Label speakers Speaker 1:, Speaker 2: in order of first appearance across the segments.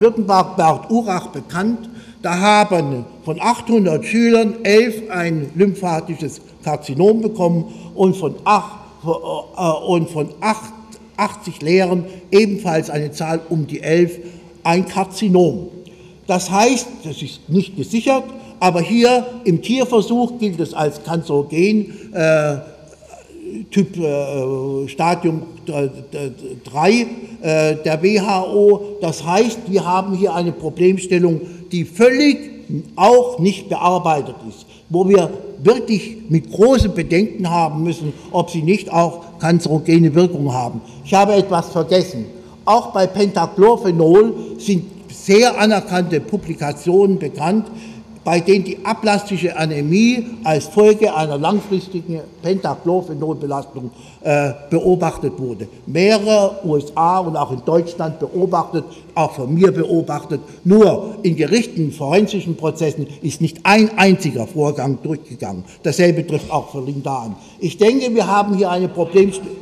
Speaker 1: Württemberg Bert Urach bekannt. Da haben von 800 Schülern 11 ein lymphatisches Karzinom bekommen und von 80 Lehrern ebenfalls eine Zahl um die 11 ein Karzinom. Das heißt, das ist nicht gesichert, aber hier im Tierversuch gilt es als Kanzerogen, Typ Stadium 3 der WHO. Das heißt, wir haben hier eine Problemstellung, die völlig auch nicht bearbeitet ist, wo wir wirklich mit großen Bedenken haben müssen, ob sie nicht auch kanzerogene Wirkung haben. Ich habe etwas vergessen. Auch bei Pentachlorphenol sind sehr anerkannte Publikationen bekannt, bei denen die aplastische Anämie als Folge einer langfristigen Pentachlorphenolbelastung beobachtet wurde. Mehrere USA und auch in Deutschland beobachtet, auch von mir beobachtet. Nur in gerichteten forensischen Prozessen ist nicht ein einziger Vorgang durchgegangen. Dasselbe trifft auch für Lindan. Ich denke, wir haben hier eine Problemstellung.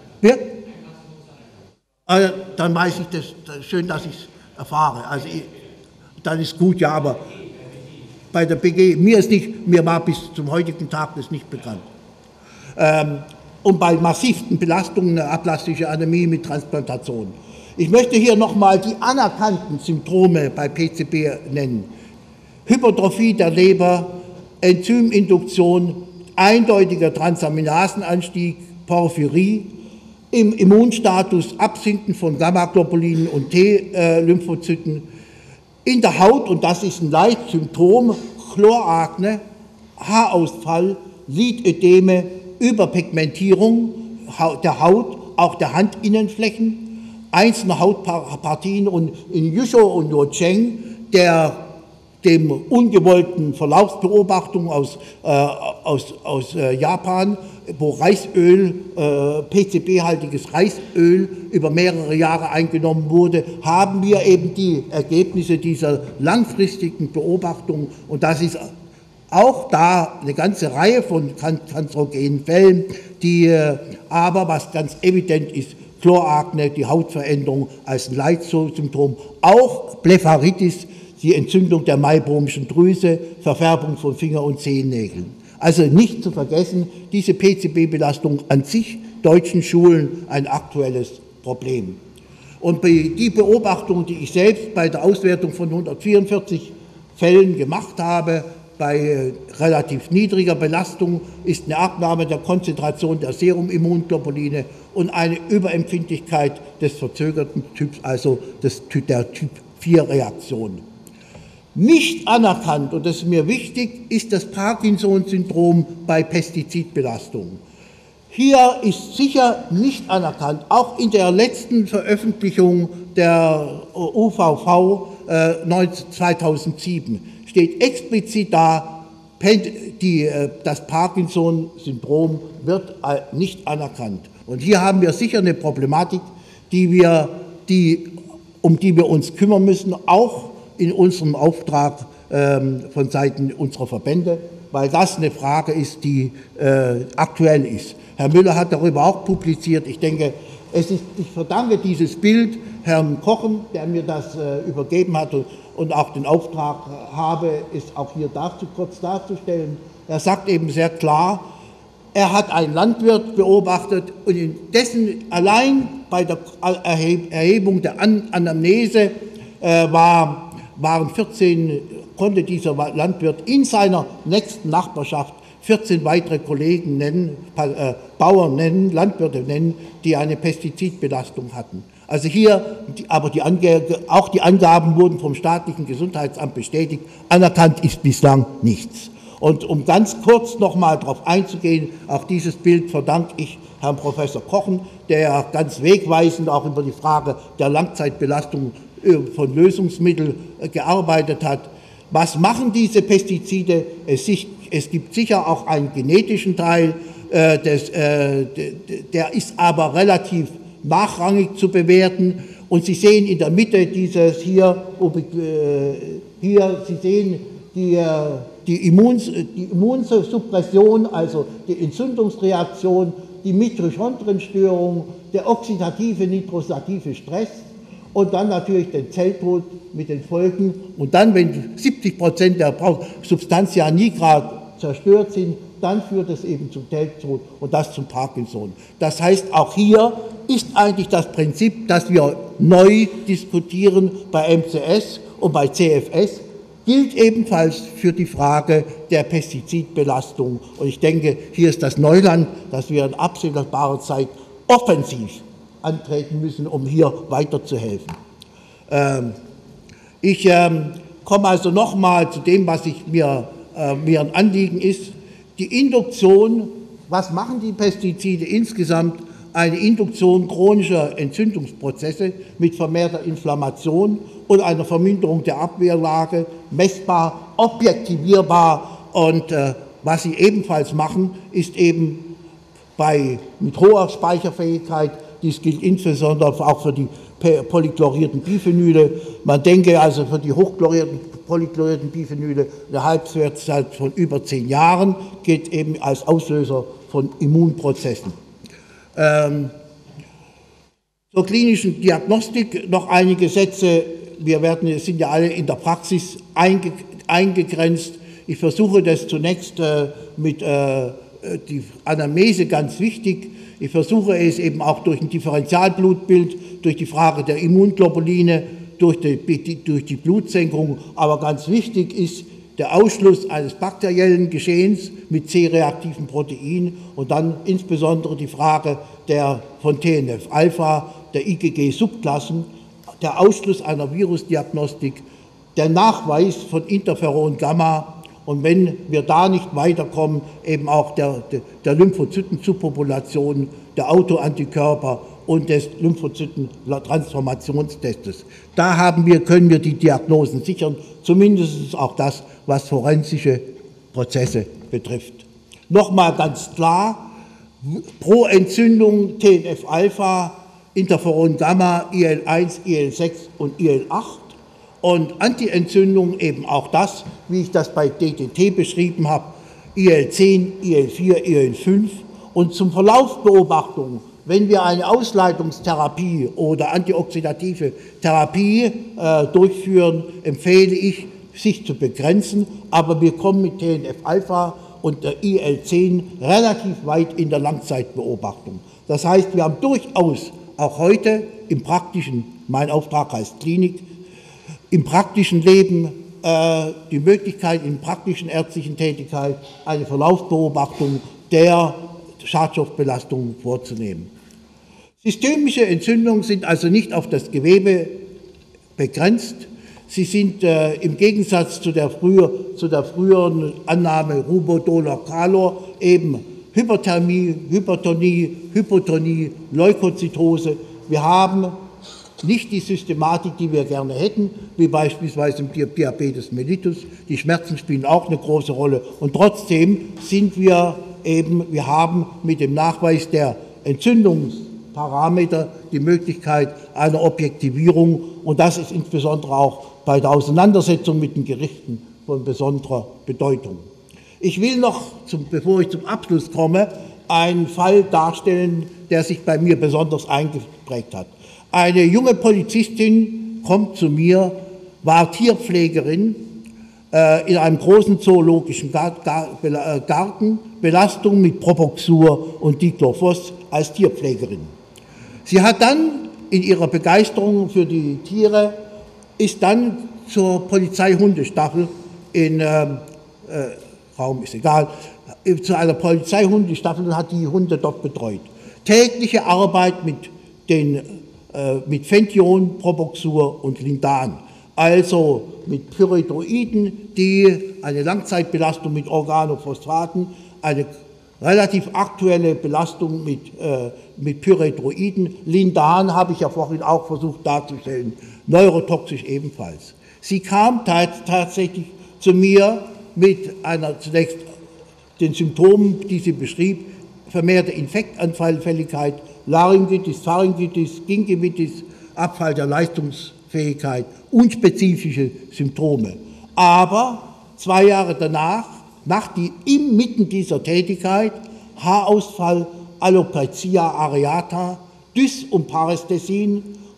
Speaker 1: Dann weiß ich das, schön, dass ich es erfahre. Also dann ist gut, ja, aber bei der BG, mir war bis zum heutigen Tag das nicht bekannt. Und bei massiven Belastungen der aplastischen Anämie mit Transplantation. Ich möchte hier nochmal die anerkannten Symptome bei PCB nennen. Hypertrophie der Leber, Enzyminduktion, eindeutiger Transaminasenanstieg, Porphyrie, im Immunstatus Absinken von Gammaglobulinen und T-Lymphozyten, in der Haut, und das ist ein Leitsymptom, Chlorakne, Haarausfall, Lidödeme, Überpigmentierung der Haut, auch der Handinnenflächen, einzelne Hautpartien und in Yuzhou und Luocheng, dem ungewollten Verlaufsbeobachtung aus Japan, wo Reisöl, PCB-haltiges Reisöl über mehrere Jahre eingenommen wurde, haben wir eben die Ergebnisse dieser langfristigen Beobachtung, und das ist auch da eine ganze Reihe von kanzerogenen Fällen, die aber, was ganz evident ist, Chlorakne, die Hautveränderung als ein Leitsymptom, auch Blepharitis, die Entzündung der meibromischen Drüse, Verfärbung von Finger- und Zehennägeln. Also nicht zu vergessen, diese PCB-Belastung an sich, deutschen Schulen, ein aktuelles Problem. Und die Beobachtung, die ich selbst bei der Auswertung von 144 Fällen gemacht habe, bei relativ niedriger Belastung ist eine Abnahme der Konzentration der Serumimunglobuline und eine Überempfindlichkeit des verzögerten Typs, also der Typ-4-Reaktion. Nicht anerkannt, und das ist mir wichtig, ist das Parkinson-Syndrom bei Pestizidbelastung. Hier ist sicher nicht anerkannt, auch in der letzten Veröffentlichung der UVV 2007 steht explizit da, das Parkinson-Syndrom wird nicht anerkannt. Und hier haben wir sicher eine Problematik, um die wir uns kümmern müssen, auch in unserem Auftrag von Seiten unserer Verbände, weil das eine Frage ist, die aktuell ist. Herr Müller hat darüber auch publiziert. Ich denke, ich verdanke dieses Bild Herrn Kochen, der mir das übergeben hat und auch den Auftrag habe, es auch hier kurz darzustellen. Er sagt eben sehr klar, er hat einen Landwirt beobachtet und in dessen allein bei der Erhebung der Anamnese konnte dieser Landwirt in seiner nächsten Nachbarschaft 14 weitere Kollegen nennen, Bauern nennen, Landwirte nennen, die eine Pestizidbelastung hatten. Also hier, aber auch die Angaben wurden vom staatlichen Gesundheitsamt bestätigt, anerkannt ist bislang nichts. Und um ganz kurz nochmal darauf einzugehen, auch dieses Bild verdanke ich Herrn Professor Kochen, der ganz wegweisend auch über die Frage der Langzeitbelastung von Lösungsmitteln gearbeitet hat. Was machen diese Pestizide? Es gibt sicher auch einen genetischen Teil, der ist aber relativ nachrangig zu bewerten. Und Sie sehen in der Mitte dieses Sie sehen die Immunsuppression, also die Entzündungsreaktion, die Mitochondrienstörung, der oxidative nitrosative Stress und dann natürlich den Zelltod mit den Folgen. Und dann, wenn 70% der Substantia nigra zerstört sind, dann führt es eben zum Zelltod und das zum Parkinson. Das heißt, auch hier ist eigentlich das Prinzip, das wir neu diskutieren bei MCS und bei CFS, gilt ebenfalls für die Frage der Pestizidbelastung. Und ich denke, hier ist das Neuland, dass wir in absehbarer Zeit offensiv antreten müssen, um hier weiterzuhelfen. Ich komme also nochmal zu dem, was mir ein Anliegen ist. Die Induktion, was machen die Pestizide insgesamt? Eine Induktion chronischer Entzündungsprozesse mit vermehrter Inflammation und einer Verminderung der Abwehrlage, messbar, objektivierbar. Und was sie ebenfalls machen, ist eben mit hoher Speicherfähigkeit, dies gilt insbesondere auch für die polychlorierten Biphenyle. Man denke also für die polychlorierten Biphenyle eine Halbwertszeit von über 10 Jahren, gilt eben als Auslöser von Immunprozessen. Zur klinischen Diagnostik noch einige Sätze. Wir sind ja alle in der Praxis eingegrenzt. Ich versuche das zunächst mit die Anamnese ganz wichtig. Ich versuche es eben auch durch ein Differentialblutbild, durch die Frage der Immunglobuline, durch die Blutsenkung. Aber ganz wichtig ist der Ausschluss eines bakteriellen Geschehens mit C-reaktiven Proteinen und dann insbesondere die Frage von TNF-Alpha, der IgG-Subklassen, der Ausschluss einer Virusdiagnostik, der Nachweis von Interferon-Gamma und wenn wir da nicht weiterkommen, eben auch der Lymphozytensubpopulation, der Autoantikörper und des Lymphozyten-Transformationstestes. Da können wir die Diagnosen sichern, zumindest auch das, was forensische Prozesse betrifft. Nochmal ganz klar, pro Entzündung TNF-Alpha, Interferon-Gamma, IL-1, IL-6 und IL-8 und Antientzündung eben auch das, wie ich das bei DTT beschrieben habe, IL-10, IL-4, IL-5 und zum Verlaufsbeobachtung. Wenn wir eine Ausleitungstherapie oder antioxidative Therapie durchführen, empfehle ich, sich zu begrenzen, aber wir kommen mit TNF-Alpha und der IL-10 relativ weit in der Langzeitbeobachtung. Das heißt, wir haben durchaus auch heute im praktischen, mein Auftrag heißt Klinik, im praktischen Leben die Möglichkeit, in praktischen ärztlichen Tätigkeit eine Verlaufsbeobachtung der Schadstoffbelastung vorzunehmen. Systemische Entzündungen sind also nicht auf das Gewebe begrenzt. Sie sind im Gegensatz zu der früheren Annahme Rubo, Dolor, Calor eben Hyperthermie, Hypertonie, Hypotonie, Leukozytose. Wir haben nicht die Systematik, die wir gerne hätten, wie beispielsweise im Diabetes mellitus. Die Schmerzen spielen auch eine große Rolle. Und trotzdem wir haben mit dem Nachweis der Entzündungsparameter die Möglichkeit einer Objektivierung. Und das ist insbesondere auch bei der Auseinandersetzung mit den Gerichten von besonderer Bedeutung. Ich will noch, bevor ich zum Abschluss komme, einen Fall darstellen, der sich bei mir besonders eingeprägt hat. Eine junge Polizistin kommt zu mir, war Tierpflegerin in einem großen zoologischen Garten, Belastung mit Propoxur und Diclofos als Tierpflegerin. Sie hat dann in ihrer Begeisterung für die Tiere, ist dann zur Polizeihundestaffel Raum ist egal, zu einer Polizeihundestaffel und hat die Hunde dort betreut. Tägliche Arbeit mit Fenthion, Propoxur und Lindan, also mit Pyretroiden, die eine Langzeitbelastung mit Organophosphaten, eine relativ aktuelle Belastung mit Pyretroiden. Lindan habe ich ja vorhin auch versucht darzustellen, neurotoxisch ebenfalls. Sie kam tatsächlich zu mir mit zunächst den Symptomen, die sie beschrieb, vermehrte Infektanfälligkeit, Laryngitis, Pharyngitis, Gingivitis, Abfall der Leistungsfähigkeit, unspezifische Symptome. Aber 2 Jahre danach, inmitten dieser Tätigkeit, Haarausfall, Alopecia areata, Dys- und Parästhesien,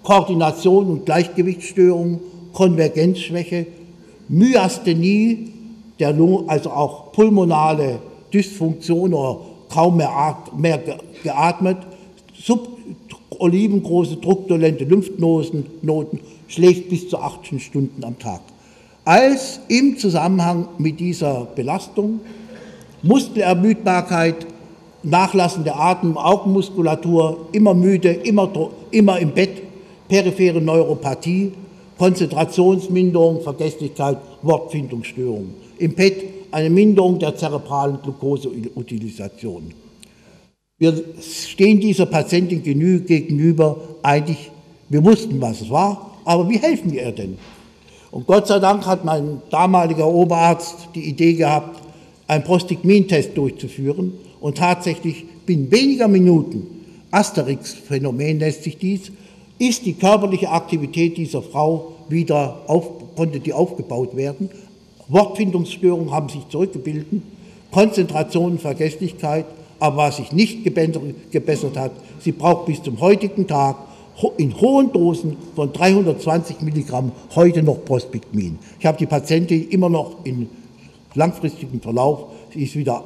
Speaker 1: Koordination und Gleichgewichtsstörungen, Konvergenzschwäche, Myasthenie der Lunge, also auch pulmonale Dysfunktion oder kaum mehr geatmet, subolivengroße druckdolente Lymphnoten, schläft bis zu 18 Stunden am Tag. Als im Zusammenhang mit dieser Belastung Muskelermüdbarkeit, nachlassende Atem, Augenmuskulatur, immer müde, immer im Bett, periphere Neuropathie, Konzentrationsminderung, Vergesslichkeit, Wortfindungsstörungen. Im Bett eine Minderung der zerebralen Glukoseutilisation. Wir stehen dieser Patientin gegenüber, eigentlich, wir wussten, was es war, aber wie helfen wir ihr denn? Und Gott sei Dank hat mein damaliger Oberarzt die Idee gehabt, einen Prostigmin-Test durchzuführen und tatsächlich binnen weniger Minuten, Asterix-Phänomen nennt sich dies, ist die körperliche Aktivität dieser Frau wieder konnte die aufgebaut werden. Wortfindungsstörungen haben sich zurückgebildet, Konzentration und Vergesslichkeit, aber was sich nicht gebessert hat, sie braucht bis zum heutigen Tag in hohen Dosen von 320 Milligramm heute noch Prostigmin. Ich habe die Patientin immer noch in langfristigem Verlauf, sie ist wieder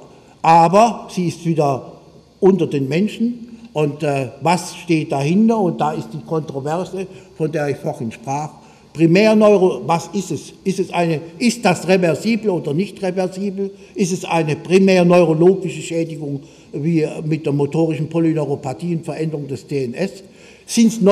Speaker 1: unter den Menschen. Und was steht dahinter? Und da ist die Kontroverse, von der ich vorhin sprach. Was ist es? Ist das reversibel oder nicht reversibel? Ist es eine primärneurologische Schädigung wie mit der motorischen Polyneuropathie und Veränderung des DNS? Sind es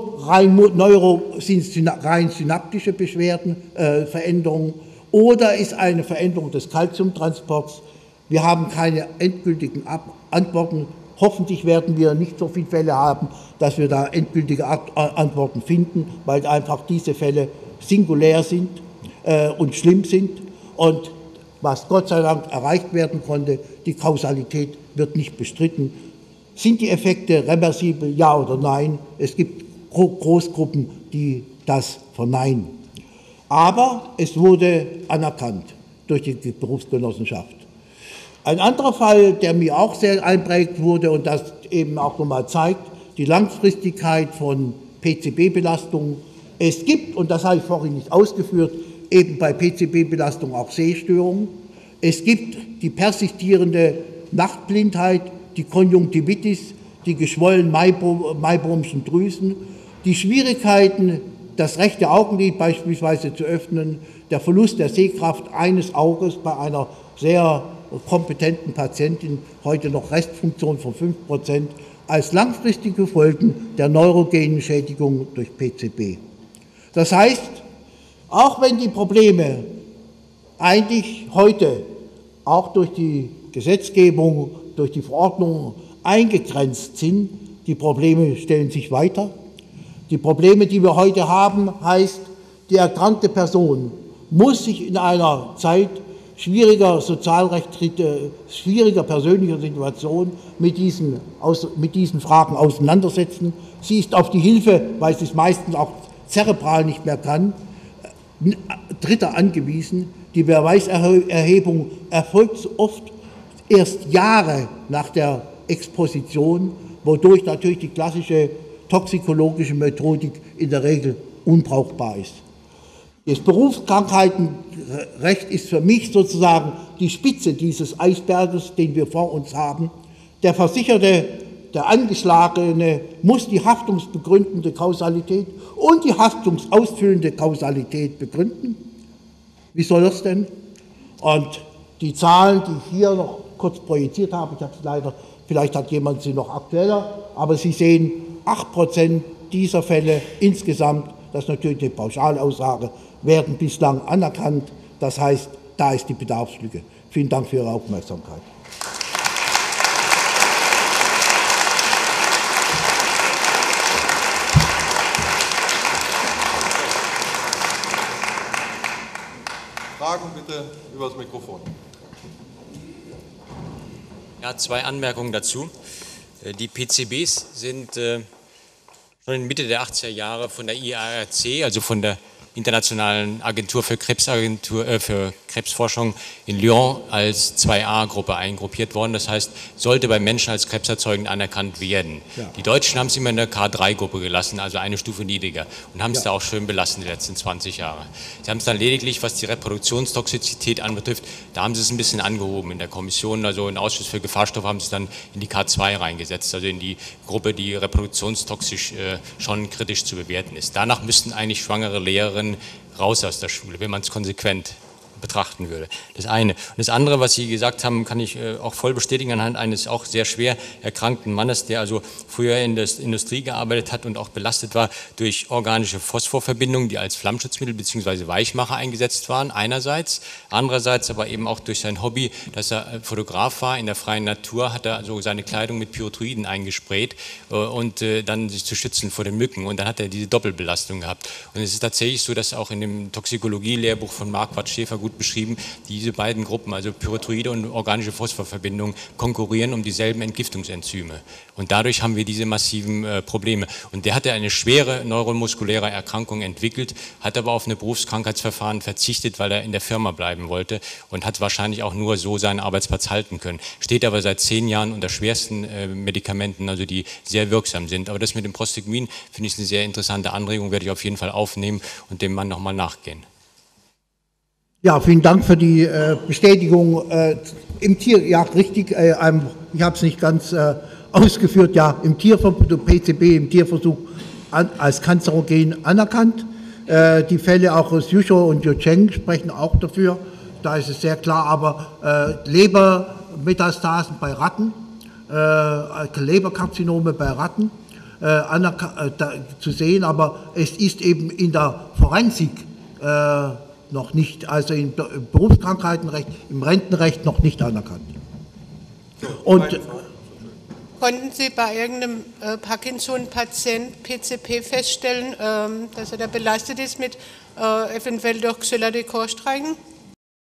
Speaker 1: rein synaptische Beschwerden, Veränderungen? Oder ist eine Veränderung des Calciumtransports? Wir haben keine endgültigen Antworten. Hoffentlich werden wir nicht so viele Fälle haben, dass wir da endgültige Antworten finden, weil einfach diese Fälle singulär sind und schlimm sind. Und was Gott sei Dank erreicht werden konnte, die Kausalität wird nicht bestritten. Sind die Effekte reversibel, ja oder nein? Es gibt Großgruppen, die das verneinen. Aber es wurde anerkannt durch die Berufsgenossenschaft. Ein anderer Fall, der mir auch sehr einprägt wurde und das eben auch nochmal zeigt, die Langfristigkeit von PCB-Belastungen. Es gibt, und das habe ich vorhin nicht ausgeführt, eben bei PCB-Belastung auch Sehstörungen. Es gibt die persistierende Nachtblindheit, die Konjunktivitis, die geschwollenen Meibohmschen Drüsen, die Schwierigkeiten, das rechte Augenlid beispielsweise zu öffnen, der Verlust der Sehkraft eines Auges bei einer sehr kompetenten Patientin, heute noch Restfunktion von 5%, als langfristige Folgen der neurogenen Schädigung durch PCB. Das heißt, auch wenn die Probleme eigentlich heute auch durch die Gesetzgebung, durch die Verordnung eingegrenzt sind, die Probleme stellen sich weiter. Die Probleme, die wir heute haben, heißt, die erkrankte Person muss sich in einer Zeit schwieriger schwieriger persönlicher Situation mit diesen Fragen auseinandersetzen. Sie ist auf die Hilfe, weil sie es meistens auch zerebral nicht mehr kann, Dritter angewiesen. Die Beweiserhebung erfolgt oft erst Jahre nach der Exposition, wodurch natürlich die klassische toxikologische Methodik in der Regel unbrauchbar ist. Das Berufskrankheitenrecht ist für mich sozusagen die Spitze dieses Eisberges, den wir vor uns haben. Der Versicherte, der Angeschlagene muss die haftungsbegründende Kausalität und die haftungsausfüllende Kausalität begründen. Wie soll das denn? Und die Zahlen, die ich hier noch kurz projiziert habe, ich habe es leider, vielleicht hat jemand sie noch aktueller, aber Sie sehen, 8% dieser Fälle insgesamt, das ist natürlich eine Pauschalaussage, werden bislang anerkannt. Das heißt, da ist die Bedarfslücke. Vielen Dank für Ihre Aufmerksamkeit.
Speaker 2: Fragen bitte über das Mikrofon.
Speaker 3: Ja, 2 Anmerkungen dazu. Die PCBs sind schon in Mitte der 80er Jahre von der IARC, also von der Internationalen Agentur für Krebsforschung in Lyon als 2a-Gruppe eingruppiert worden. Das heißt, sollte bei Menschen als krebserzeugend anerkannt werden. Ja. Die Deutschen haben es immer in der K3-Gruppe gelassen, also eine Stufe niedriger, und haben es da auch schön belassen die letzten 20 Jahre. Sie haben es dann lediglich, was die Reproduktionstoxizität anbetrifft, da haben sie es ein bisschen angehoben in der Kommission, also im Ausschuss für Gefahrstoffe haben sie es dann in die K2 reingesetzt, also in die Gruppe, die reproduktionstoxisch schon kritisch zu bewerten ist. Danach müssten eigentlich schwangere Lehrerinnen raus aus der Schule, wenn man es konsequent betrachten würde. Das eine. Und das andere, was Sie gesagt haben, kann ich auch voll bestätigen anhand eines auch sehr schwer erkrankten Mannes, der also früher in der Industrie gearbeitet hat und auch belastet war durch organische Phosphorverbindungen, die als Flammschutzmittel bzw. Weichmacher eingesetzt waren, einerseits. Andererseits aber eben auch durch sein Hobby, dass er Fotograf war in der freien Natur, hat er also seine Kleidung mit Pyrethroiden eingesprayt und dann sich zu schützen vor den Mücken. Und dann hat er diese Doppelbelastung gehabt. Und es ist tatsächlich so, dass auch in dem Toxikologie-Lehrbuch von Marquardt Schäfer gut beschrieben, diese beiden Gruppen, also Pyrethroide und organische Phosphorverbindungen, konkurrieren um dieselben Entgiftungsenzyme. Und dadurch haben wir diese massiven Probleme. Und der hatte eine schwere neuromuskuläre Erkrankung entwickelt, hat aber auf eine Berufskrankheitsverfahren verzichtet, weil er in der Firma bleiben wollte und hat wahrscheinlich auch nur so seinen Arbeitsplatz halten können. Steht aber seit 10 Jahren unter schwersten Medikamenten, also die sehr wirksam sind. Aber das mit dem Prostagmin finde ich eine sehr interessante Anregung, werde ich auf jeden Fall aufnehmen und dem Mann nochmal nachgehen.
Speaker 1: Ja, vielen Dank für die Bestätigung. Im Tier, ja, richtig, ich habe es nicht ganz ausgeführt, ja, im PCB, im Tierversuch als kanzerogen anerkannt. Die Fälle auch aus Yuzhou und Yucheng sprechen auch dafür, da ist es sehr klar, aber Lebermetastasen bei Ratten, Leberkarzinome bei Ratten zu sehen, aber es ist eben in der Forensik noch nicht, also im Berufskrankheitenrecht, im Rentenrecht noch nicht anerkannt. Und
Speaker 4: konnten Sie bei irgendeinem Parkinson-Patient PCP feststellen, dass er da belastet ist mit eventuell durch Xylella-Decor-Streiken?